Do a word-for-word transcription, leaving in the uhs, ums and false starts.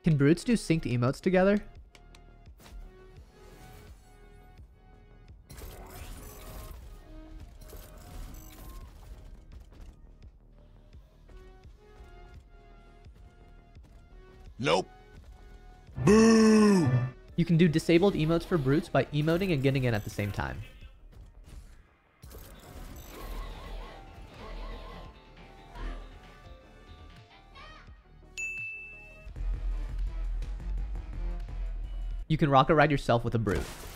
Can brutes do synced emotes together? Nope. Boo! You can do disabled emotes for brutes by emoting and getting in at the same time. You can rocket ride yourself with a brute.